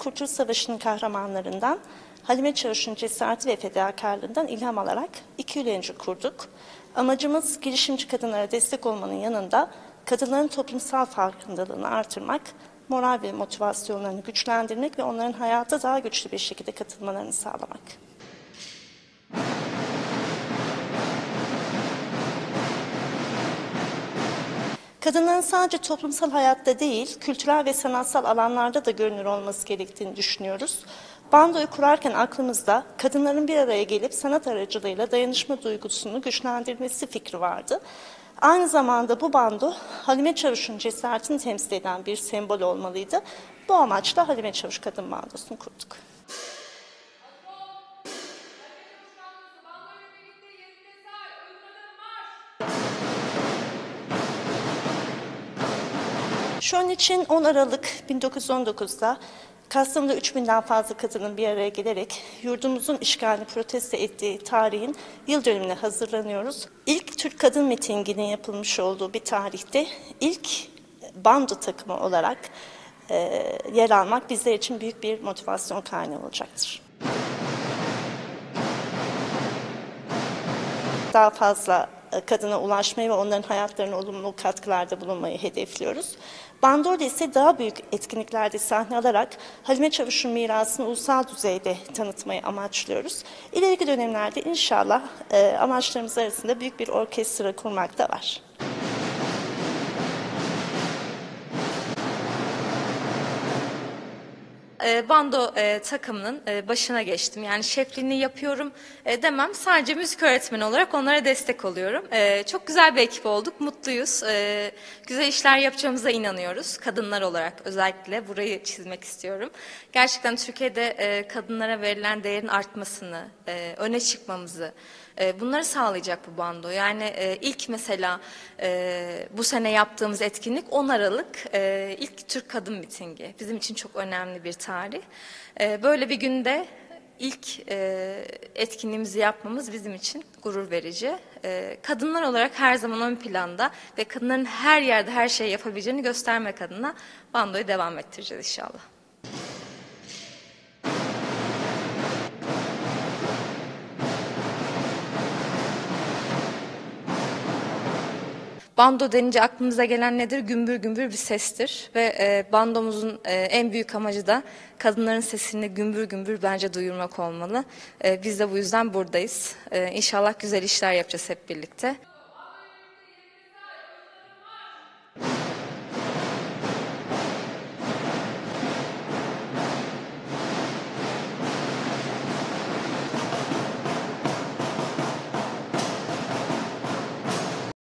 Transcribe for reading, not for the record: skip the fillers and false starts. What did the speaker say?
Kurtuluş Savaşı'nın kahramanlarından Halime Çavuş'un cesareti ve fedakarlığından ilham alarak 2 yıl önce kurduk. Amacımız girişimci kadınlara destek olmanın yanında kadınların toplumsal farkındalığını artırmak, moral ve motivasyonlarını güçlendirmek ve onların hayata daha güçlü bir şekilde katılmalarını sağlamak. Kadınların sadece toplumsal hayatta değil, kültürel ve sanatsal alanlarda da görünür olması gerektiğini düşünüyoruz. Bandoyu kurarken aklımızda kadınların bir araya gelip sanat aracılığıyla dayanışma duygusunu güçlendirmesi fikri vardı. Aynı zamanda bu bando Halime Çavuş'un cesaretini temsil eden bir sembol olmalıydı. Bu amaçla Halime Çavuş Kadın Bandosu'nu kurduk. Şu an için 10 Aralık 1919'da Kastamonu'da 3000'den fazla kadının bir araya gelerek yurdumuzun işgalini protesto ettiği tarihin yıl dönümüne hazırlanıyoruz. İlk Türk kadın mitinginin yapılmış olduğu bir tarihte ilk bando takımı olarak yer almak bizler için büyük bir motivasyon kaynağı olacaktır. Daha fazla kadına ulaşmayı ve onların hayatlarına olumlu katkılarda bulunmayı hedefliyoruz. Bando'da ise daha büyük etkinliklerde sahne alarak Halime Çavuş'un mirasını ulusal düzeyde tanıtmayı amaçlıyoruz. İleriki dönemlerde inşallah amaçlarımız arasında büyük bir orkestra kurmak da var. Bando takımının başına geçtim. Yani şefliğini yapıyorum demem. Sadece müzik öğretmeni olarak onlara destek oluyorum. Çok güzel bir ekip olduk. Mutluyuz. Güzel işler yapacağımıza inanıyoruz. Kadınlar olarak özellikle burayı çizmek istiyorum. Gerçekten Türkiye'de kadınlara verilen değerin artmasını, öne çıkmamızı, bunları sağlayacak bu bando. Yani ilk mesela bu sene yaptığımız etkinlik 10 Aralık ilk Türk Kadın Mitingi. Bizim için çok önemli bir tarih. Böyle bir günde ilk etkinliğimizi yapmamız bizim için gurur verici. Kadınlar olarak her zaman ön planda ve kadınların her yerde her şeyi yapabileceğini göstermek adına bandoyu devam ettireceğiz inşallah. Bando denince aklımıza gelen nedir? Gümbür gümbür bir sestir ve bandomuzun en büyük amacı da kadınların sesini gümbür gümbür bence duyurmak olmalı. Biz de bu yüzden buradayız. İnşallah güzel işler yapacağız hep birlikte.